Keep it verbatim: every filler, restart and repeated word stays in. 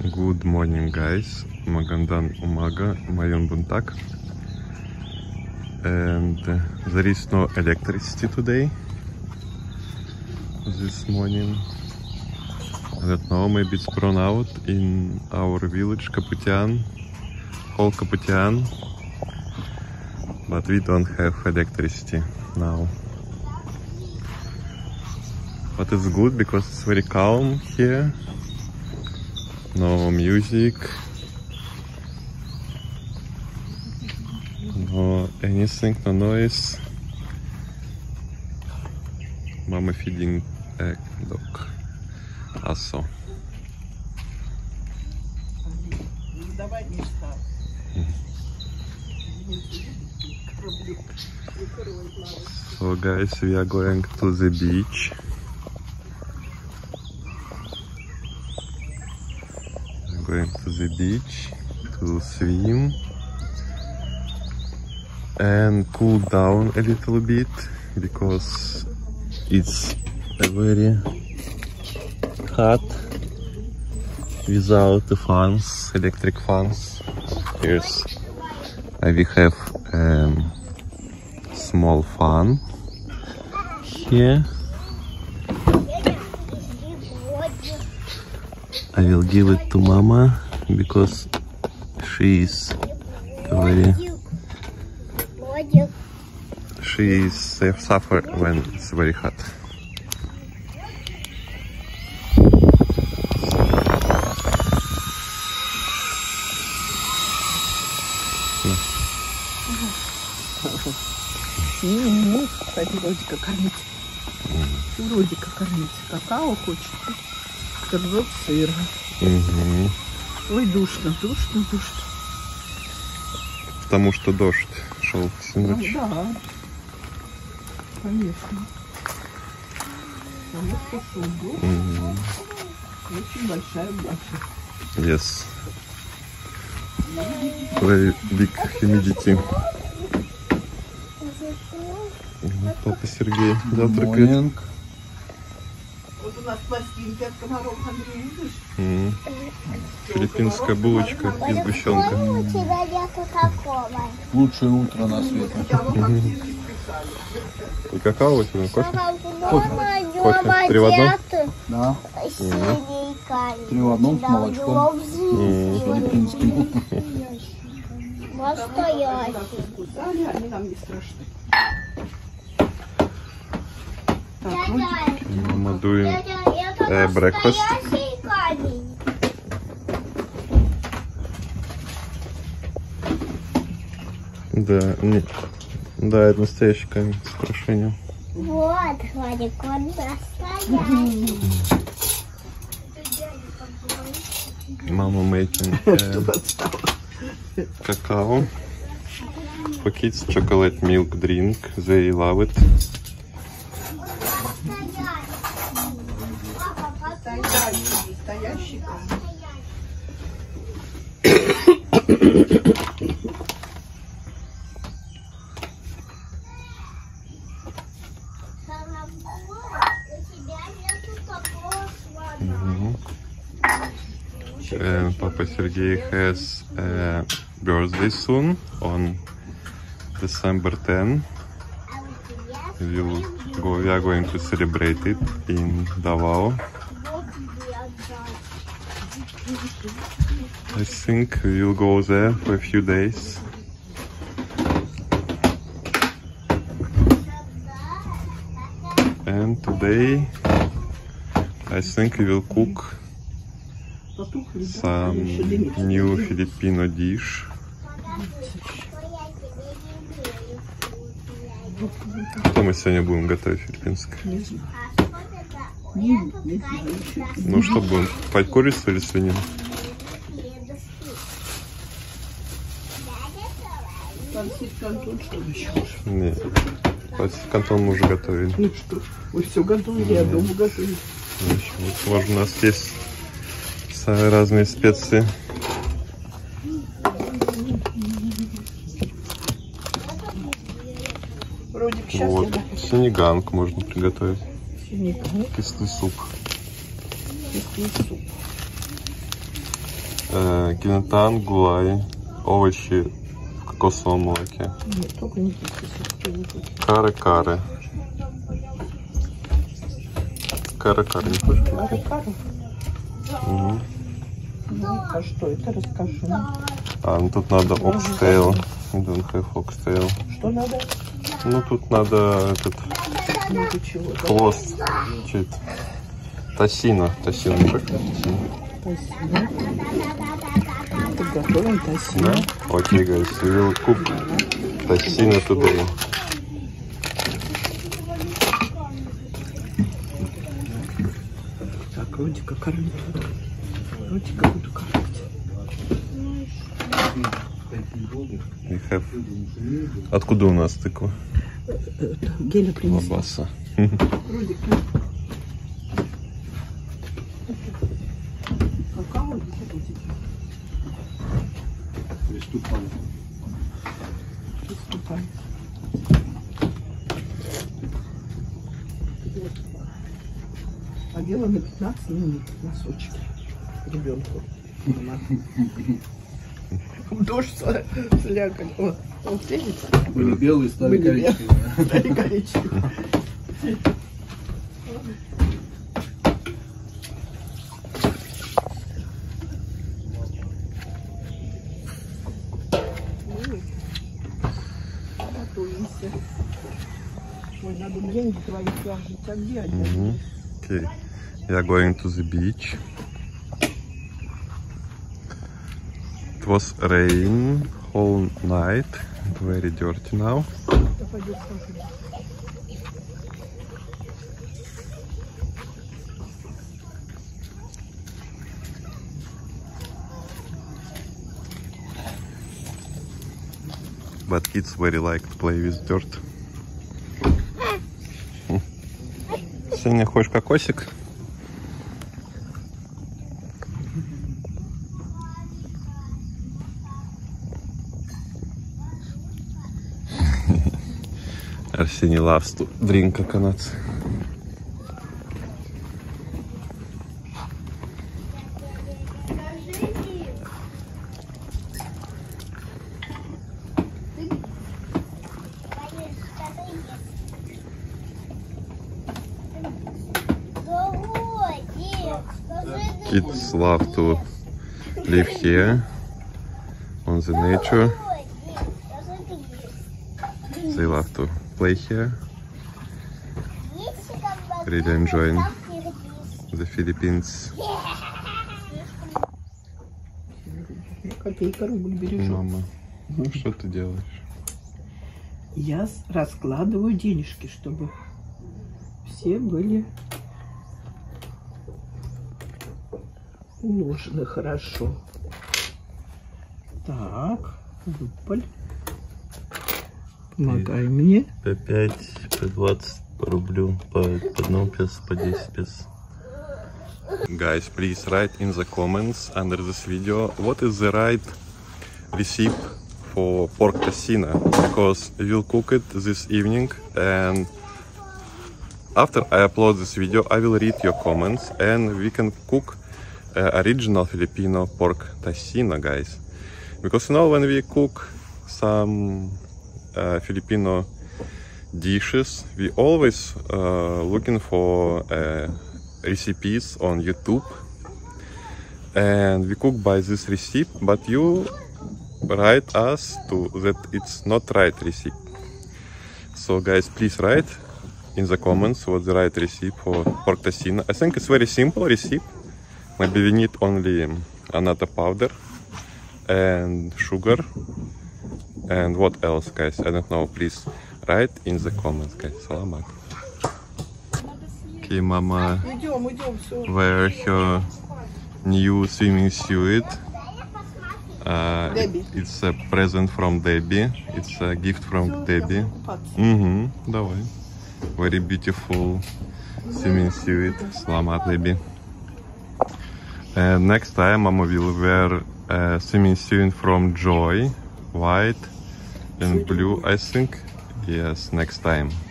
Good morning, guys. Magandang umaga, Mayun Buntak. And uh, there is no electricity today. This morning. I don't know, maybe it's blown out in our village, Kaputian, whole Kaputian. But we don't have electricity now. But it's good because it's very calm here. No music. No anything, no noise. Mama feeding a dog. Also. So guys, we are going to the beach. We're going to the beach to swim and cool down a little bit because it's a very hot without the fans, electric fans. Here's uh, we have um, small fan here. I will give it to Mama because she is very she is suffer when it's very hot. Кстати, Родика кормить. Родика кормить. Какао хочет. Ржет сыр. Угу. Ой, душно, душно, душно. Потому что дождь шел всю ночь. Ну, да. Конечно. Потому что шел дождь. Угу. Очень большая башня. Yes. Very big humidity. Папа Сергей завтракает. Вот у нас пластинки от комаров, Андрей, видишь? Mm. Филиппинская булочка из сгущенка. У тебя нету такого. Лучшее утро на свете. И какао у тебя? Кофе? Кофе. Кофе. Три в одном? Да. Mm. Три в одном с молочком. Mm. Филиппинским. Настоящий. Они нам не страшны. Mama doing uh, breakfast. Да, не, да, это настоящий камень с украшением. Вот, Владик, он настоящий. Mama making uh, cacao. For kids, chocolate milk drink. They love it. Настоящий камень. And Papa Sergey has a birthday soon on December tenth. We'll go, we are going to celebrate it in Davao. I think we will go there for a few days. And today I think we will cook some new Filipino dish. Что мы сегодня будем готовить филиппинское? Не знаю. Не, не знаю. Ну что будем? Покупать курицу или свинину? Пансит кантон, что ли, еще? Нет. Пансит кантон мы уже готовили. Ну что, вы все готовили, я дома готовлю. Вот, может, у нас есть разные специи. Родик, сейчас Вот, синеганку можно приготовить. Синеганку. Кислый суп. Кислый суп. э, гинатан, гулай, овощи в кокосовом молоке. Нет, только не киси. Кары-кары. Кары-кары, не хочешь? Кары-кары? Угу. Ну, а что это? Расскажи. А, ну тут надо oxtail. We don't have oxtail. Что надо? Ну тут надо этот Много чего. Да? хвост. Чуть. Тосино. Тосино. Не хочешь? Тосино. Подготовим тосино. Да? Окей, guys. We will cook тосино today. Так, Рудика кормить буду. Рудика буду кормить. We have... Откуда у нас тыква? Это, Геля принесла. Лабаса. Рудик, на. Какао или хотите? Приступай. Приступай. Одела на пятнадцать минут носочки ребенку. Дождь слякоть. Вот, вот видите? Были белые, стали Были белые. коричневые. Стали коричневые. Готовимся. Ой, надо деньги твои сложить. А где они? Mhm. Okay. We are going to the beach. It was rain whole night. Very dirty now. Да пойдет тоже. But kids very like to play with dirt. Сеня, хочешь кокосик? Arsenij loves to drink coconuts. Kids love to live here on the nature. They love to play here. Really enjoying the Philippines. Копейка рубль бережет. Мама, что ты делаешь? Я с- раскладываю денежки, чтобы все были уложены хорошо. Так, рубль. Помогай мне. По пять, по двадцать, по рублю, по, по одному песо, по десять песо. Guys, please write in the comments under this video what is the right recipe for pork tocino, because we will cook it this evening, and after I upload this video I will read your comments and we can cook uh, original Filipino pork tocino, guys. Because you know, when we cook some uh, Filipino dishes, we always uh, looking for uh, recipes on YouTube, and we cook by this recipe, but you write us to that it's not right recipe. So guys, please write in the comments what's the right recipe for pork tocino. I think it's very simple recipe. Maybe we need only annatto powder and sugar, and what else, guys? I don't know. Please write in the comments, guys. Salamat. Okay, Mama Идем, идем, все. wear her new swimming suit. Uh, it- Debbie. it's a present from Debbie. It's a gift from Debbie. Mm-hmm. Давай. Very beautiful swimming suit. Salamat, Debbie. And next time Mama will wear a swimming suit from Joy. White and blue, I think. Yes, next time.